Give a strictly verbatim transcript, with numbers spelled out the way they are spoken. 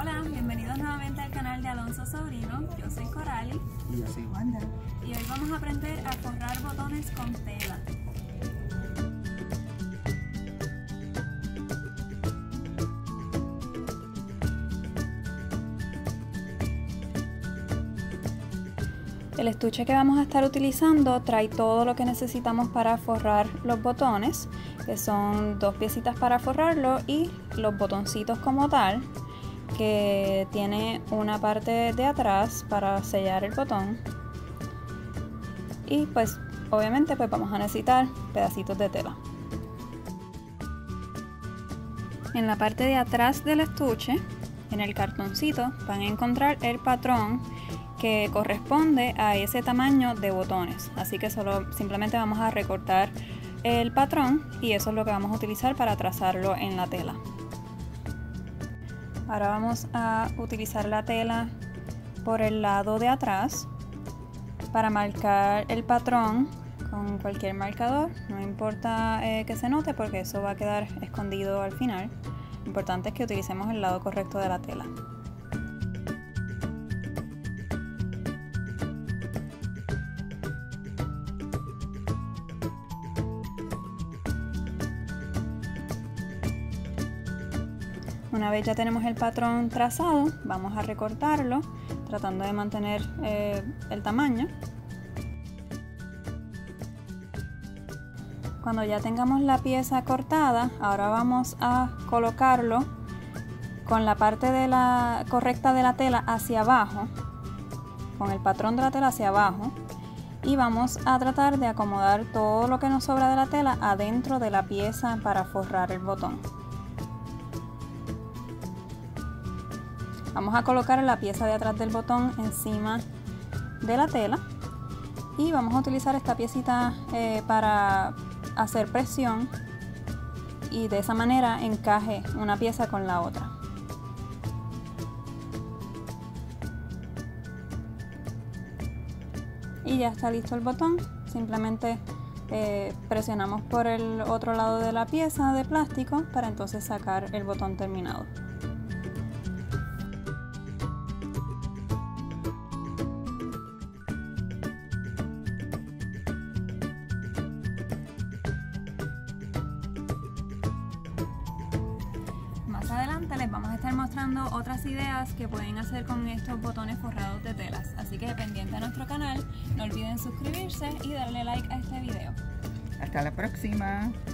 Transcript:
Hola, bienvenidos nuevamente al canal de Alonso Sobrino. Yo soy Corali. Y yo soy Wanda. Y hoy vamos a aprender a forrar botones con tela. El estuche que vamos a estar utilizando trae todo lo que necesitamos para forrar los botones, que son dos piecitas para forrarlo y los botoncitos como tal, que tiene una parte de atrás para sellar el botón. Y pues obviamente pues vamos a necesitar pedacitos de tela. En la parte de atrás del estuche, en el cartoncito, van a encontrar el patrón que corresponde a ese tamaño de botones, así que solo simplemente vamos a recortar el patrón y eso es lo que vamos a utilizar para trazarlo en la tela. Ahora vamos a utilizar la tela por el lado de atrás para marcar el patrón con cualquier marcador, no importa eh, que se note porque eso va a quedar escondido al final. Lo importante es que utilicemos el lado correcto de la tela. Una vez ya tenemos el patrón trazado, vamos a recortarlo, tratando de mantener eh, el tamaño. Cuando ya tengamos la pieza cortada, ahora vamos a colocarlo con la parte de la correcta de la tela hacia abajo, con el patrón de la tela hacia abajo, y vamos a tratar de acomodar todo lo que nos sobra de la tela adentro de la pieza para forrar el botón. Vamos a colocar la pieza de atrás del botón encima de la tela y vamos a utilizar esta piecita eh, para hacer presión y de esa manera encaje una pieza con la otra. Y ya está listo el botón, simplemente eh, presionamos por el otro lado de la pieza de plástico para entonces sacar el botón terminado. Más adelante les vamos a estar mostrando otras ideas que pueden hacer con estos botones forrados de telas, así que pendiente a nuestro canal, no olviden suscribirse y darle like a este video. Hasta la próxima.